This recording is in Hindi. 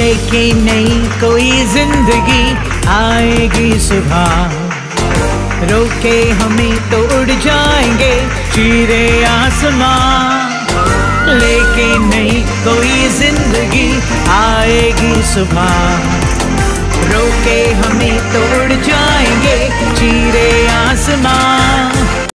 लेके नई कोई जिंदगी आएगी सुबह, रोके हमें तो उड़ जाएंगे चीरे आसमां। लेके नई कोई जिंदगी आएगी सुबह, रोके हमें तो उड़ जाएंगे चीरे आसमां।